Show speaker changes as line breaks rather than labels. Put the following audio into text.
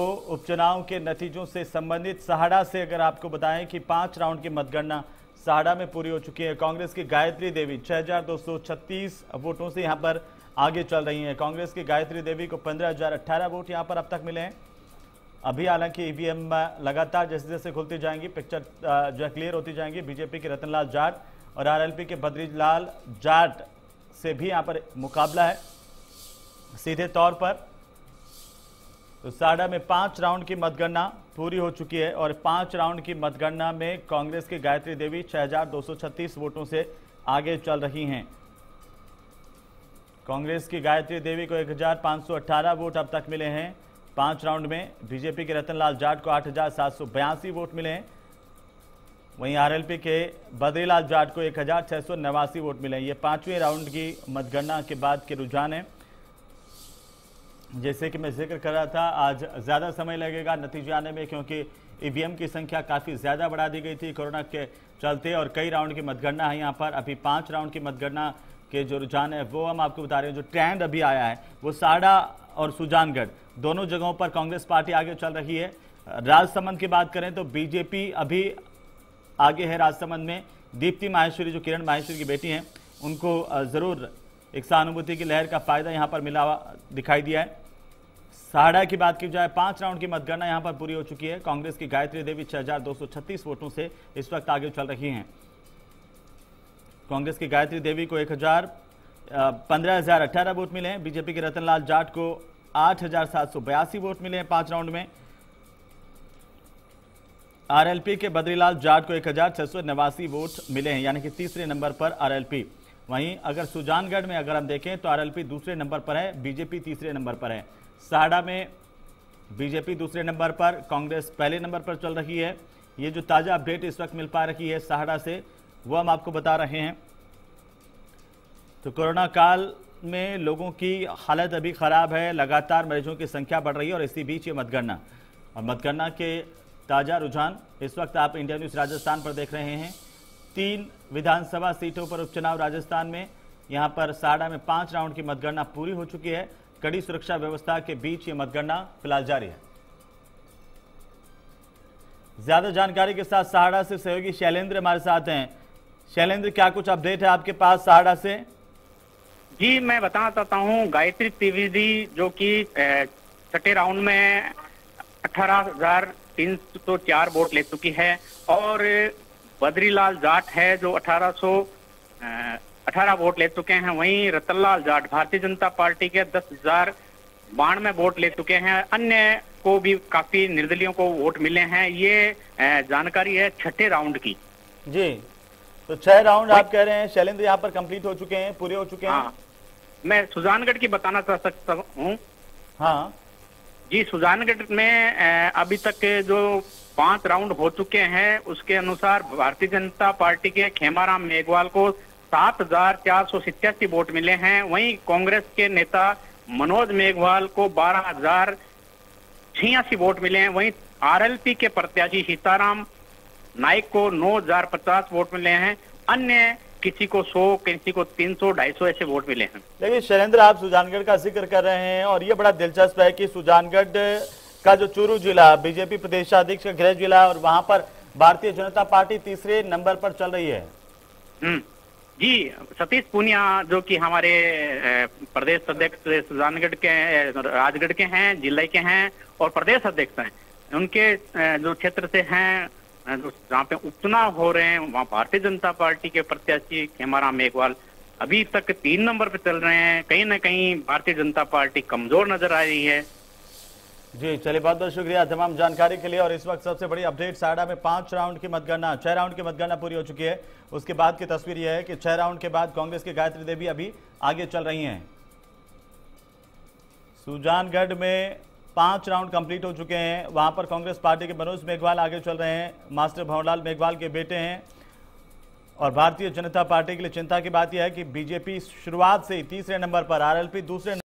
उपचुनाव के नतीजों से संबंधित सहाड़ा से अगर आपको बताएं कि 5 राउंड की मतगणना सहाड़ा में पूरी हो चुकी है। कांग्रेस की गायत्री देवी 6236 वोटों से यहां पर आगे चल रही हैं। कांग्रेस की गायत्री देवी को 15018 वोट यहां पर अब तक मिले हैं। अभी हालांकि ईवीएम लगातार जैसे जैसे खुलती जाएंगी, पिक्चर जो है क्लियर होती जाएंगी। बीजेपी के रतनलाल जाट और आरएलपी के बद्रीलाल जाट से भी यहां पर मुकाबला है सीधे तौर पर। तो सहाड़ा में 5 राउंड की मतगणना पूरी हो चुकी है और 5 राउंड की मतगणना में कांग्रेस की गायत्री देवी 6236 वोटों से आगे चल रही हैं। कांग्रेस की गायत्री देवी को 1518 वोट अब तक मिले हैं 5 राउंड में। बीजेपी के रतनलाल जाट को 8782 वोट मिले हैं। वहीं आरएलपी के बद्रीलाल जाट को 1689 वोट मिले हैं। ये 5वें राउंड की मतगणना के बाद के रुझान है। जैसे कि मैं जिक्र कर रहा था, आज ज़्यादा समय लगेगा नतीजे आने में, क्योंकि ईवीएम की संख्या काफ़ी ज़्यादा बढ़ा दी गई थी कोरोना के चलते और कई राउंड की मतगणना है यहाँ पर। अभी 5 राउंड की मतगणना के जो रुझान है वो हम आपको बता रहे हैं। जो ट्रेंड अभी आया है वो सहाड़ा और सुजानगढ़ दोनों जगहों पर कांग्रेस पार्टी आगे चल रही है। राजसमंद की बात करें तो बीजेपी अभी आगे है। राजसमंद में दीप्ति माहेश्वरी, जो किरण माहेश्वरी की बेटी हैं, उनको ज़रूर एक सहानुभूति की लहर का फायदा यहाँ पर मिला हुआ दिखाई दिया है। सहाड़ा की बात की जाए, 5 राउंड की मतगणना यहाँ पर पूरी हो चुकी है। कांग्रेस की गायत्री देवी 6236 वोटों से इस वक्त आगे चल रही हैं। कांग्रेस की गायत्री देवी को 15,018 वोट मिले हैं। बीजेपी के रतनलाल जाट को 8782 वोट मिले हैं 5 राउंड में। आरएलपी के बद्रीलाल जाट को 1689 वोट मिले हैं, यानी कि तीसरे नंबर पर आरएलपी। वहीं अगर सुजानगढ़ में अगर हम देखें तो आरएलपी दूसरे नंबर पर है, बीजेपी तीसरे नंबर पर है। सहाड़ा में बीजेपी दूसरे नंबर पर, कांग्रेस पहले नंबर पर चल रही है। ये जो ताजा अपडेट इस वक्त मिल पा रही है सहाड़ा से वो हम आपको बता रहे हैं। तो कोरोना काल में लोगों की हालत अभी खराब है, लगातार मरीजों की संख्या बढ़ रही है और इसी बीच ये मतगणना और मतगणना के ताजा रुझान इस वक्त आप इंडिया न्यूज़ राजस्थान पर देख रहे हैं। 3 विधानसभा सीटों पर उपचुनाव राजस्थान में। यहाँ पर सहाड़ा में 5 राउंड की मतगणना पूरी हो चुकी है। कड़ी सुरक्षा व्यवस्था के बीच ये मतगणना फिलहाल जारी है। ज्यादा जानकारी के साथ सहाड़ा से सहयोगी शैलेंद्र हमारे साथ हैं। शैलेंद्र, क्या कुछ अपडेट है आपके पास सहाड़ा से?
जी, मैं बताना चाहता हूँ, गायत्री त्रिवेदी जो कि 6ठे राउंड में 18,304 वोट ले चुकी है और बद्रीलाल जाट है जो 1818 वोट ले चुके हैं। वहीं रतनलाल जाट भारतीय जनता पार्टी के 10,092 वोट ले चुके हैं। अन्य को भी काफी निर्दलियों को वोट मिले हैं। ये जानकारी है 6ठे राउंड की।
जी, तो 6 राउंड आप कह रहे हैं शैलेंद्र यहाँ पर कंप्लीट हो चुके हैं, पूरे हो चुके हैं।
हाँ, मैं सुजानगढ़ की बताना चाह सकता हूँ।
हाँ
जी, सुजानगढ़ में अभी तक जो 5 राउंड हो चुके हैं उसके अनुसार भारतीय जनता पार्टी के खेमाराम मेघवाल को 7,487 वोट मिले हैं। वहीं कांग्रेस के नेता मनोज मेघवाल को 12,086 वोट मिले हैं। वहीं आरएलपी के प्रत्याशी सीताराम नाइक को 9,050 वोट मिले हैं। अन्य किसी को 100, किसी को 300, 250 ऐसे वोट मिले हैं।
देखिए शैलेंद्र, आप सुजानगढ़ का जिक्र कर रहे हैं और ये बड़ा दिलचस्प है कि सुजानगढ़ का जो चूरू जिला बीजेपी प्रदेशाध्यक्ष का गृह जिला और वहां पर भारतीय जनता पार्टी तीसरे नंबर पर चल रही है।
जी, सतीश पूनिया जो कि हमारे प्रदेश अध्यक्ष सुजानगढ़ के, राजगढ़ के हैं, जिले के हैं और प्रदेश अध्यक्ष हैं, उनके जो क्षेत्र से हैं, जहाँ पे उपचुनाव हो रहे हैं, वहाँ भारतीय जनता पार्टी के प्रत्याशी खेमाराम मेघवाल अभी तक 3 नंबर पे चल रहे हैं। कहीं ना कहीं भारतीय जनता पार्टी कमजोर नजर आ रही है।
जी चलिए, बहुत बहुत शुक्रिया तमाम जानकारी के लिए। और इस वक्त सबसे बड़ी अपडेट, सहाड़ा में 5 राउंड की मतगणना, 6 राउंड की मतगणना पूरी हो चुकी है। उसके बाद की तस्वीर यह है कि 6 राउंड के बाद कांग्रेस की गायत्री देवी अभी आगे चल रही हैं। सुजानगढ़ में 5 राउंड कंप्लीट हो चुके हैं। वहां पर कांग्रेस पार्टी के मनोज मेघवाल आगे चल रहे हैं, मास्टर भंवरलाल मेघवाल के बेटे हैं। और भारतीय जनता पार्टी के लिए चिंता की बात यह है कि बीजेपी शुरुआत से ही तीसरे नंबर पर, आरएलपी दूसरे